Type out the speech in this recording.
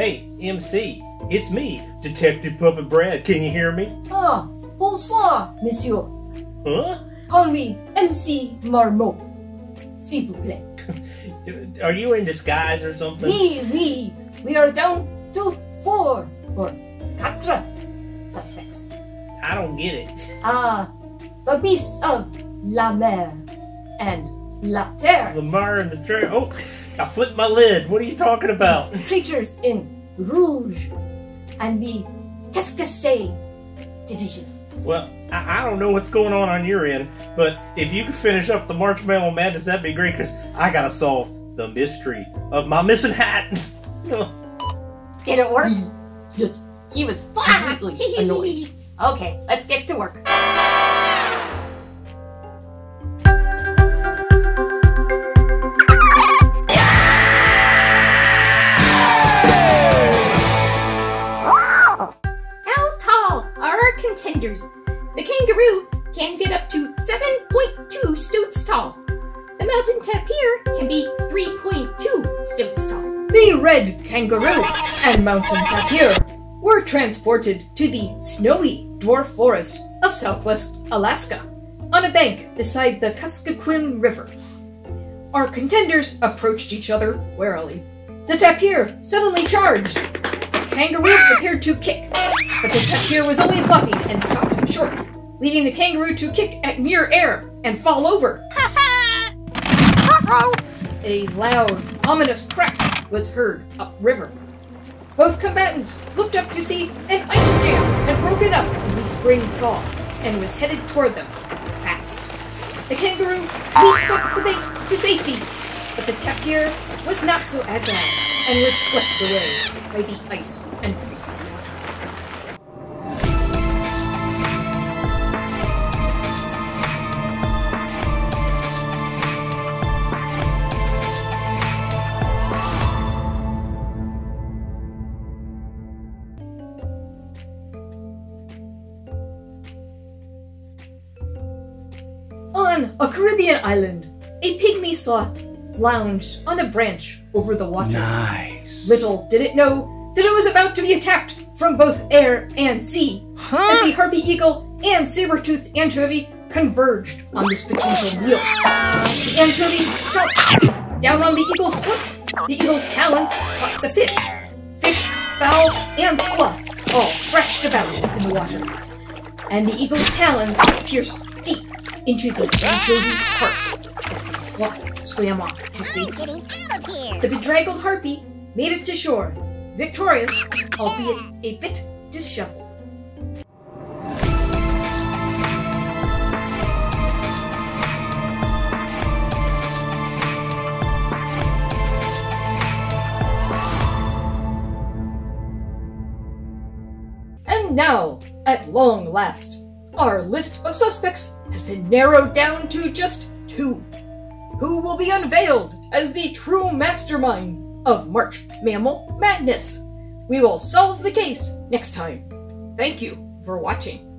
Hey, MC, it's me, Detective Puppet Brad. Can you hear me? Ah, bonsoir, monsieur. Huh? Call me MC Marmot, s'il vous plaît. Are you in disguise or something? Oui. We are down to 4 or 4 suspects. I don't get it. Ah, the beasts of la mer and la terre. The Mar and the Trail. Oh, I flipped my lid. What are you talking about? Creatures in rouge and the Cascade division. Well, I don't know what's going on your end, but if you could finish up the March Mammal Madness, that'd be great, because I gotta solve the mystery of my missing hat. Did it work? Yes, he was violently annoyed. Okay, let's get to work. How tall are our contenders? The kangaroo can get up to 7.2 stoats tall. The mountain tapir can be 3.2 stoats tall. The red kangaroo and mountain tapir were transported to the snowy dwarf forest of southwest Alaska on a bank beside the Kuskokwim River. Our contenders approached each other warily. The tapir suddenly charged. The kangaroo prepared to kick, but the tapir was only fluffy and stopped short, leading the kangaroo to kick at mere air and fall over. A loud, ominous crack was heard upriver. Both combatants looked up to see an ice jam had broken up in the spring thaw and was headed toward them, fast. The kangaroo leaped up the bank to safety, but the tapir was not so agile and was swept away by the ice and freezing water. On a Caribbean island, a pygmy sloth lounged on a branch over the water. Nice. Little did it know that it was about to be attacked from both air and sea, as the harpy eagle and saber-toothed anchovy converged on this potential meal. The anchovy jumped down on the eagle's foot. The eagle's talons caught the fish. Fish, fowl, and sloth all thrashed about in the water. And the eagle's talons pierced deep into the anchovy's heart as the sloth swam off to safety. The bedraggled harpy made it to shore, victorious, albeit a bit disheveled. And now, at long last, our list of suspects has been narrowed down to just 2, who will be unveiled as the true mastermind of March Mammal Madness. We will solve the case next time. Thank you for watching.